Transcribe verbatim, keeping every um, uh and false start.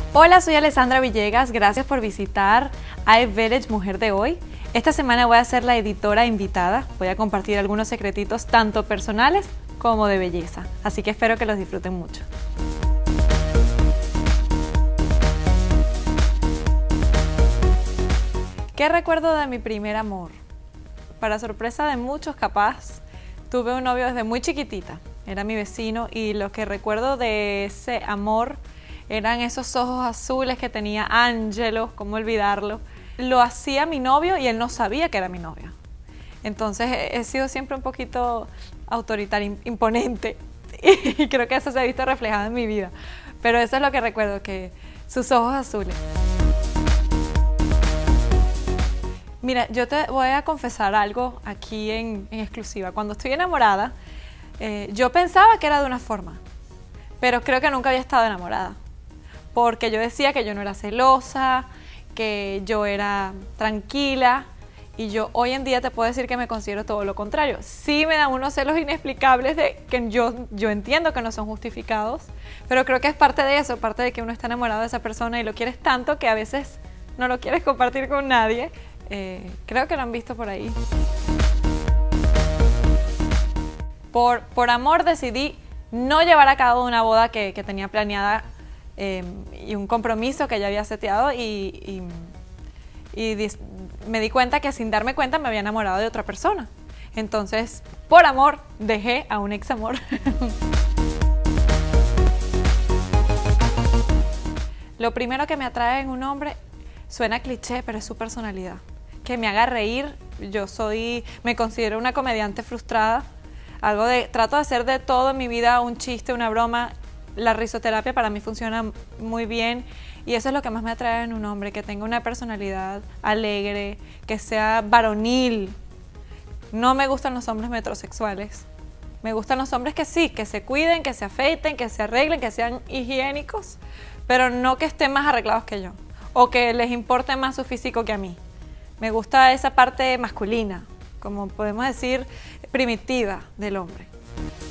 Hola, soy Alessandra Villegas, gracias por visitar iVillage Mujer de Hoy. Esta semana voy a ser la editora invitada, voy a compartir algunos secretitos tanto personales como de belleza, así que espero que los disfruten mucho. ¿Qué recuerdo de mi primer amor? Para sorpresa de muchos capaz, tuve un novio desde muy chiquitita, era mi vecino y lo que recuerdo de ese amor eran esos ojos azules que tenía Ángelo, cómo olvidarlo. Lo hacía mi novio y él no sabía que era mi novio. Entonces he sido siempre un poquito autoritaria, imponente y creo que eso se ha visto reflejado en mi vida. Pero eso es lo que recuerdo, que sus ojos azules. Mira, yo te voy a confesar algo aquí en, en exclusiva. Cuando estoy enamorada, eh, yo pensaba que era de una forma, pero creo que nunca había estado enamorada. Porque yo decía que yo no era celosa, que yo era tranquila, y yo hoy en día te puedo decir que me considero todo lo contrario. Sí me dan unos celos inexplicables de que yo, yo entiendo que no son justificados, pero creo que es parte de eso, parte de que uno está enamorado de esa persona y lo quieres tanto que a veces no lo quieres compartir con nadie. Eh, creo que lo han visto por ahí. Por, por amor decidí no llevar a cabo una boda que, que tenía planeada eh, y un compromiso que ya había seteado y, y, y me di cuenta que sin darme cuenta me había enamorado de otra persona. Entonces, por amor, dejé a un ex amor. Lo primero que me atrae en un hombre, suena cliché, pero es su personalidad. Que me haga reír. Yo soy, me considero una comediante frustrada. Algo de, trato de hacer de todo en mi vida un chiste, una broma. La risoterapia para mí funciona muy bien y eso es lo que más me atrae en un hombre, que tenga una personalidad alegre, que sea varonil. No me gustan los hombres metrosexuales. Me gustan los hombres que sí, que se cuiden, que se afeiten, que se arreglen, que sean higiénicos, pero no que estén más arreglados que yo o que les importe más su físico que a mí. Me gusta esa parte masculina, como podemos decir, primitiva del hombre.